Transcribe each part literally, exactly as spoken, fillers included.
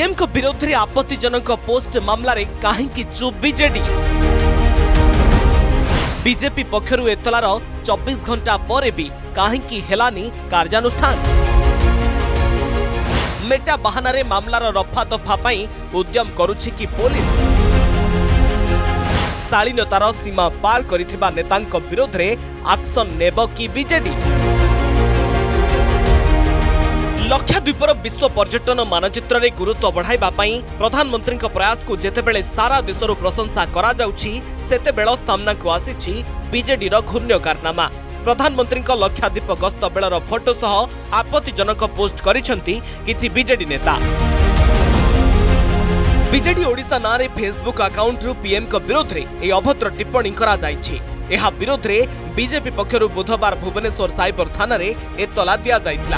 PM को विरोध में आपत्तिजनक पोस्ट मामला रे काहेकि चुप बीजेडी। बीजेपी पक्षरु एतलार चौबीस घंटा पर भी काहेकि हेलानी कार्यानुष्ठान। मेटा बहाना रे मामलार रफा दफा पाई उद्यम करुछि कि पुलिस। शालीनतार सीमा पार करिथिबा नेतांक विरोध रे एक्शन नेब कि बीजेडी। लक्षद्वीपर विश्व पर्यटन मानचित्र रे गुरुत्व बढ़ाइबा पई प्रधानमंत्री प्रयास को जेतेबेले सारा देशरु प्रशंसा करा जाउछि सेतेबेल सामना को आसीछि बीजेडी रो घूर्ण्य कारनामा। प्रधानमंत्री लक्षद्वीप गस्त बेलर फोटो सह आपत्तिजनक पोस्ट करिसेंती किछि बीजेडी नेता। बीजेडी ओडिशा नारे फेसबुक अकाउंट रु पीएम को विरोध रे ए अभद्र टिप्पणी करा जाइछि। एहा विरोध रे बीजेपी पक्षरु बुधवार भुवनेश्वर साइबर थाना रे एतला दिया जाइतला।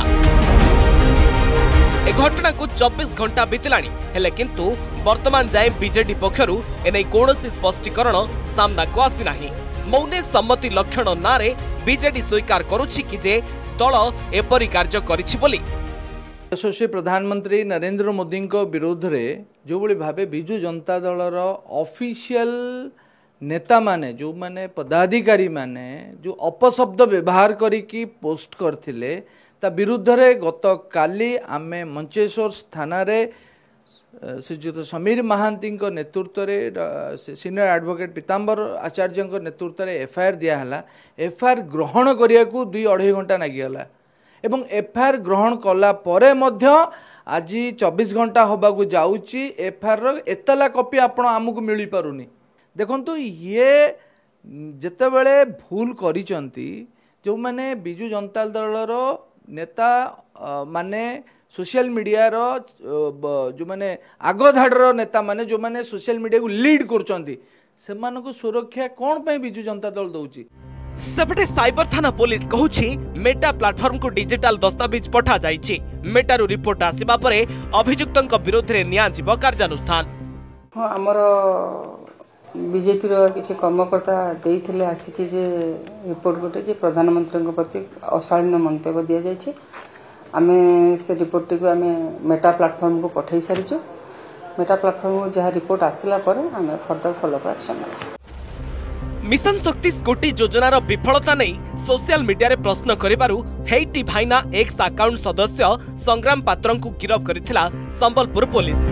ए घटना को चौबीस घंटा बीतलानी हेले किंतु वर्तमान जाए बीजेडी पक्षरु एनै कोनोसी स्पष्टीकरण सामना को आसी नाही। मौने सम्मति लक्षण नारे बीजेडी स्वीकार करुछि कि जे दल एपरि कार्य करिछि बोली। यशस्वी प्रधानमंत्री नरेंद्र मोदी को विरोध रे जो बड़ी भावे बिजु जनता दलर ऑफिशियल नेता माने जो माने पदाधिकारी माने जो अपशब्द व्यवहार करिकी पोस्ट करथिले ता विरुद्ध रे गत काली आमे मंचेश्वर थाना रे श्रीजुत समीर महांती नेतृत्व रे सीनियर एडवोकेट पीतांबर आचार्य नेतृत्व रे एफआईआर दिया हला। एफआईआर ग्रहण करिया को दुई अढ़ाई घंटा नागिगला एवं एफआईआर ग्रहण कला परे मध्य आज चौबीस घंटा होबाकू जाउची एफआईआर एतला कॉपी आपण आमको मिली पारुनी। देखंतु ये जेतेबेले भूल करिसंती जो माने बिजु जनता दलर नेता माने सोशल मीडिया रो जो माने आगो धाडर नेता माने जो माने सोशल मीडिया को लीड करचंती सेमान को सुरक्षा कोन पे बिजु जनता दल दउची। सेपटे साइबर थाना पुलिस कहूछि मेटा प्लेटफॉर्म को डिजिटल दस्तावेज पठा जाइछि। मेटा रो रिपोर्ट आसीबा परे अभियुक्तंक विरोध रे निया जीव कार्यानुष्ठान। हां हमर बीजेपी रो किछि कर्मकर्ता देइथिले आसिकि जे रिपोर्ट गोटे जे प्रधानमंत्री प्रति अशालीन मंतव्य दिया जाइछि। आमे से रिपोर्ट को आमे मेटा प्लेटफॉर्म को पठाई सारिछु। मेटा प्लेटफॉर्म को जहा रिपोर्ट आसिला परे आमे फर्दर फॉलो अप एक्शन लेबा। मिशन शक्ति स्कूटी योजनार विफलता नहीं सोशल मीडिया रे प्रश्न करिबारु हेइटी भाइना एक्स अकाउंट सदस्य संग्राम पात्रन को गिरफ करिथिला संबलपुर पुलिस।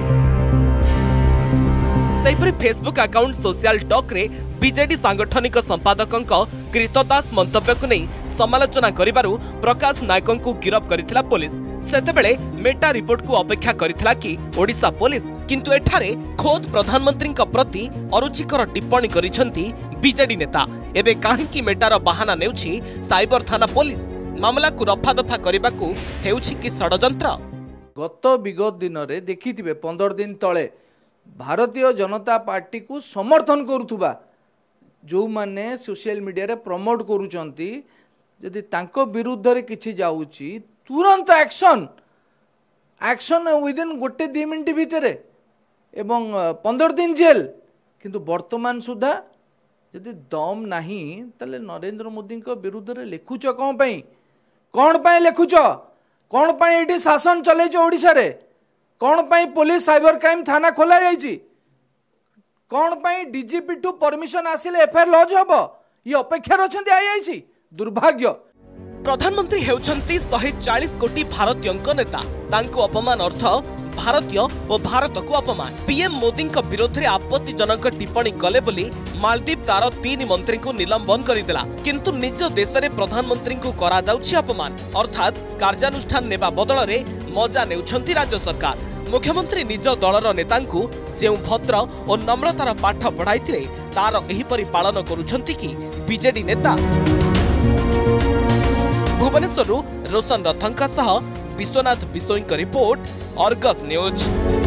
सेहिपरि फेसबुक अकाउंट सोशल टॉक रे बीजेडी सांगठनिक संपादकंक कृतदास मंतव्य को नहीं समालोचना करिबारु प्रकाश नायक को गिरफ करिथिला पुलिस। सेतेबेले मेटा रिपोर्ट को अपेक्षा करिथिला कि ओडिशा पुलिस किंतु एठारे खोद प्रधानमंत्री प्रति अरुचिकर टिप्पणी करिसंती बीजेडी नेता। एबे काहेकि मेटार बहाना नेउछि साइबर थाना पुलिस मामला को रफा दफा करबाकू हेउछि कि षडयंत्र। गत विगत दिन रे देखिथिबे पंद्रह दिन तळे भारतीय जनता पार्टी को समर्थन करुथुबा जो माने सोशल मीडिया रे प्रमोट करूचंती यदि तांको विरुद्ध रे किछि जाउची तुरंत एक्शन एक्शन विदिन गोटे दि मिनिट भितरे एवं पंद्रह दिन जेल। किंतु वर्तमान सुधा यदि दम नाही तले नरेंद्र मोदी को विरुद्ध रे लिखुच कोन पई कोन पई लिखुच कोन पई एठी शासन चलेछ ओडिसा रे कौन पाई पुलिस साइबर क्राइम थाना खोला जाइछि कौन पाई डीजीपी टू परमिशन आसिले एफआईआर लॉज हबो ये अपेक्षा रछन्ती आईआईसी। दुर्भाग्य प्रधानमंत्री हेउछन्ती एक सौ चालीस कोटी भारतीयंक नेता तांको अपमान अर्थ भारतीय और भारत को अपमान। पीएम मोदी का विरोध में आपत्तिजनक टिप्पणी कले बोली मालदीप तार तीन मंत्री को निलंबन करदेला किंतु निज देश में प्रधानमंत्री को करा जाउछि अपमान अर्थात कार्यानुष्ठान नेबा बदल रे मजा नेउछन्ती राज्य सरकार। मुख्यमंत्री निज दलर नेतांकु जेउ भद्र और नम्रतार पाठ पढ़ाइथिले तार एहिपरि पालन करुछन्ती कि बीजेडी नेता। भुवनेश्वर रोशन रथंका सह Biswanath Bisoi report Argus news.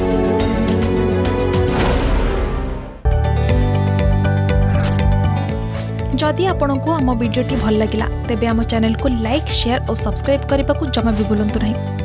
जदि आपंक आम भिडी भल लगा तेब आम चैनल को लाइक शेयर और सब्सक्राइब करने को जमा भी भूलु नहीं।